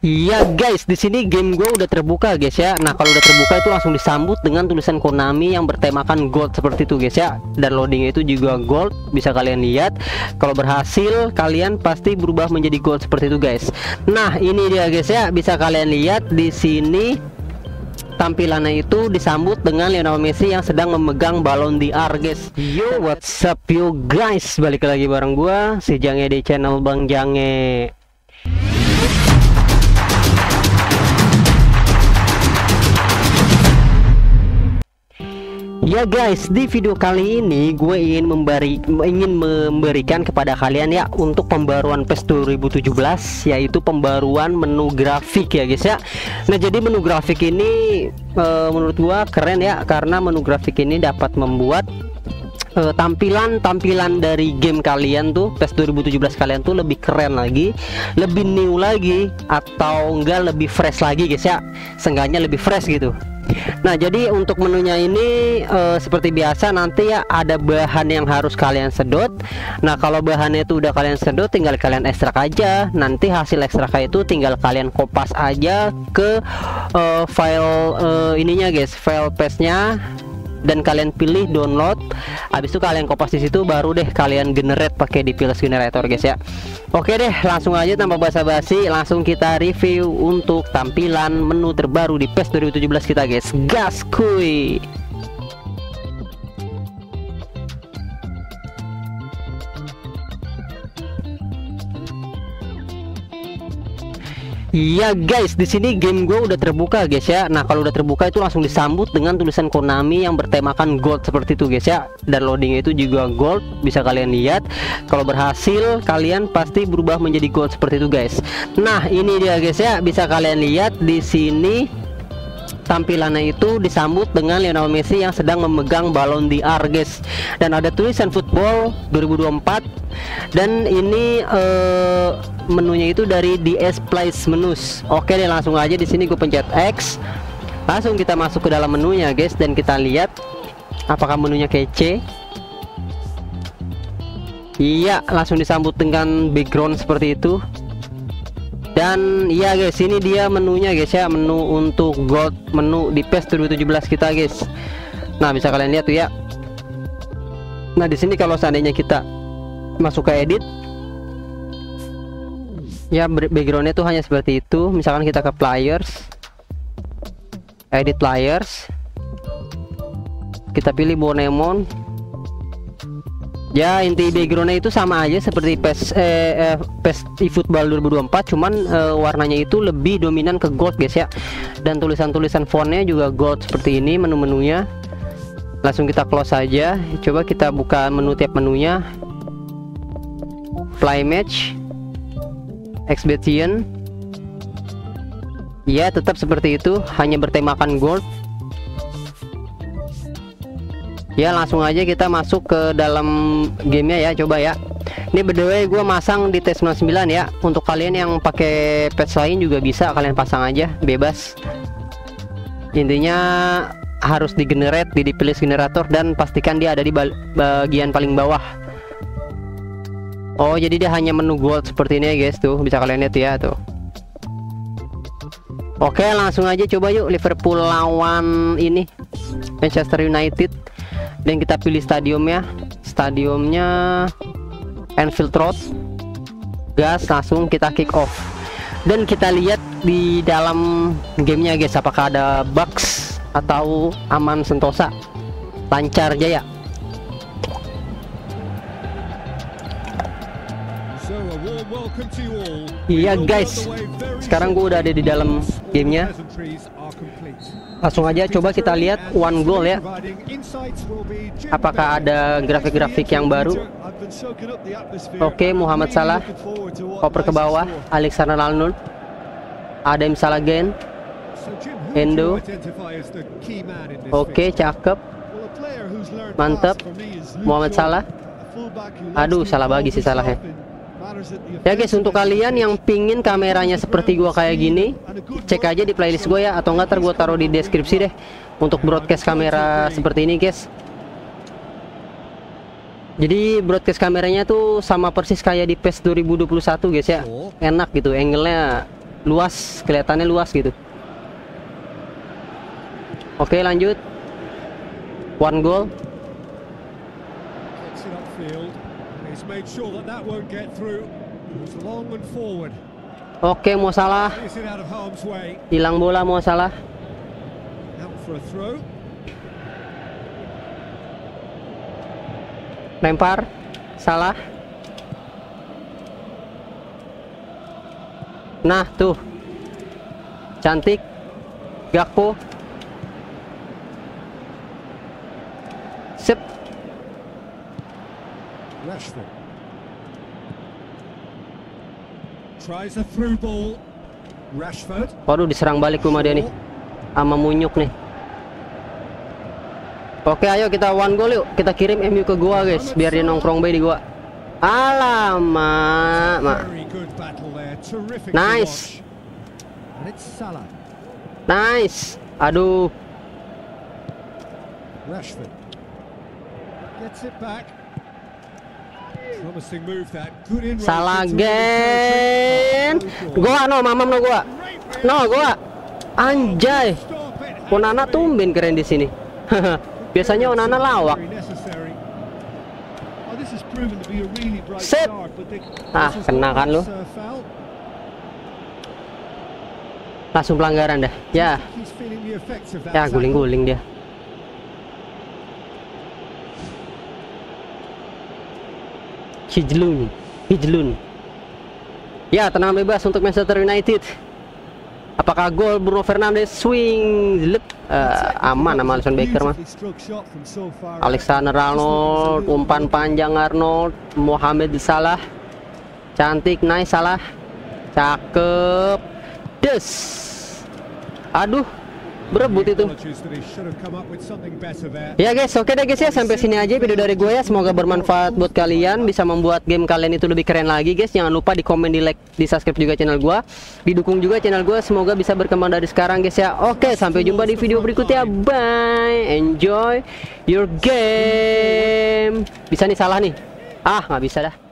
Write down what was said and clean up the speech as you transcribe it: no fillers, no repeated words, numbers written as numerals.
Iya guys, di sini game gue udah terbuka guys ya. Nah kalau udah terbuka itu langsung disambut dengan tulisan Konami yang bertemakan gold seperti itu guys ya. Dan loadingnya itu juga gold, bisa kalian lihat. Kalau berhasil kalian pasti berubah menjadi gold seperti itu guys. Nah ini dia guys ya, bisa kalian lihat di sini tampilannya itu disambut dengan Lionel Messi yang sedang memegang balon DR guys. Yo, what's up you guys, balik lagi bareng gua si Jange di channel Bang Jange. Ya guys, di video kali ini gue ingin memberikan kepada kalian ya untuk pembaruan PES 2017, yaitu pembaruan menu grafik ya guys ya. Nah jadi menu grafik ini menurut gue keren ya, karena menu grafik ini dapat membuat tampilan dari game kalian tuh, PES 2017 kalian tuh lebih keren lagi, lebih new lagi, atau enggak lebih fresh lagi guys ya. Seenggaknya lebih fresh gitu. Nah jadi untuk menunya ini seperti biasa nanti ya ada bahan yang harus kalian sedot. Nah kalau bahannya itu udah kalian sedot, tinggal kalian ekstrak aja. Nanti hasil ekstraknya itu tinggal kalian kopas aja ke file ininya guys, file PES-nya, dan kalian pilih download. Habis itu kalian kopas di situ, baru deh kalian generate pakai DPLS generator guys ya. Oke deh, langsung aja tanpa basa-basi, langsung kita review untuk tampilan menu terbaru di PES 2017 kita guys. Gas kuy. Iya guys, di sini game gue udah terbuka guys ya. Nah kalau udah terbuka itu langsung disambut dengan tulisan Konami yang bertemakan gold seperti itu guys ya. Dan loadingnya itu juga gold, bisa kalian lihat. Kalau berhasil kalian pasti berubah menjadi gold seperti itu guys. Nah ini dia guys ya, bisa kalian lihat di sini tampilannya itu disambut dengan Lionel Messi yang sedang memegang balon DR guys. Dan ada tulisan football 2024. Dan ini menunya itu dari DS Place Menus. Oke deh, langsung aja di sini gue pencet X. Langsung kita masuk ke dalam menunya guys, dan kita lihat apakah menunya kece. Iya, langsung disambut dengan background seperti itu. Dan iya guys, ini dia menunya guys ya, menu untuk gold, menu di PES 2017 kita guys. Nah bisa kalian lihat tuh ya. Nah di sini kalau seandainya kita masuk ke edit ya, backgroundnya tuh hanya seperti itu. Misalkan kita ke players, edit players, kita pilih Bonemon ya. Inti backgroundnya itu sama aja seperti PES eFootball 2024, cuman warnanya itu lebih dominan ke gold guys ya. Dan tulisan-tulisan fontnya juga gold seperti ini. Menu-menunya langsung kita close saja. Coba kita buka menu tiap menunya. Play match, exhibition ya, tetap seperti itu, hanya bertemakan gold ya. Langsung aja kita masuk ke dalam gamenya ya, coba ya. Ini by the way gue masang di TES 99 ya. Untuk kalian yang pakai patch lain juga bisa kalian pasang aja, bebas. Intinya harus di generate di DPLS generator, dan pastikan dia ada di bagian paling bawah. Oh jadi dia hanya menu gold seperti ini ya guys, tuh bisa kalian lihat ya tuh. Oke langsung aja coba yuk Liverpool lawan ini Manchester United, dan kita pilih stadiumnya Anfield Road. Gas, langsung kita kick off, dan kita lihat di dalam gamenya guys apakah ada bugs atau aman sentosa, lancar jaya. Iya guys, sekarang gue udah ada di dalam gamenya. Langsung aja coba kita lihat one goal ya, apakah ada grafik-grafik yang baru. Oke, Muhammad Salah oper ke bawah, Alexander Arnold, Adam Salagen, Endo. Oke, cakep, mantap, Muhammad Salah. Aduh, salah bagi sih Salahnya. Ya guys, untuk kalian yang pingin kameranya seperti gua kayak gini, cek aja di playlist gue ya, atau enggak ntar gua taruh di deskripsi deh untuk broadcast kamera seperti ini guys. Jadi broadcast kameranya tuh sama persis kayak di PES 2021 guys ya, enak gitu, angle-nya luas, kelihatannya luas gitu. Oke, lanjut. One goal. Oke, mau salah. Hilang bola, mau salah. Lempar, salah. Nah, tuh. Cantik. Gakpo. Sip. Rashford tries a through ball. Rashford. Waduh, diserang balik rumah dia nih. Sama Munyuk nih. Oke, ayo kita one goal yuk. Kita kirim MU ke gua, guys, biar dia nongkrong bayi di gua. Alamak, nice. Nice. Aduh. Rashford gets it back. Promising move that. Good in. Salah gen. Gua no, mamam no gua. No, gua. Anjay. Onana tumben keren di sini. Biasanya Onana lawak. Set. Ah, kena kan lu. Langsung pelanggaran dah. Ya. Ya, guling-guling dia. Hijlun. Ya, tenang bebas untuk Manchester United. Apakah gol Bruno Fernandes swing aman sama Alisson Becker mah. Alexander Arnold, umpan panjang Arnold, Mohamed Salah. Cantik, nice Salah. Cakep. Des. Aduh, berebut itu. Ya guys, oke deh guys ya, sampai sini aja video dari gue ya. Semoga bermanfaat buat kalian, bisa membuat game kalian itu lebih keren lagi guys. Jangan lupa di komen, di like, di subscribe juga channel gue, didukung juga channel gue. Semoga bisa berkembang dari sekarang guys ya. Oke, sampai jumpa di video berikutnya. Bye, enjoy your game. Bisa nih, salah nih. Ah, nggak bisa dah.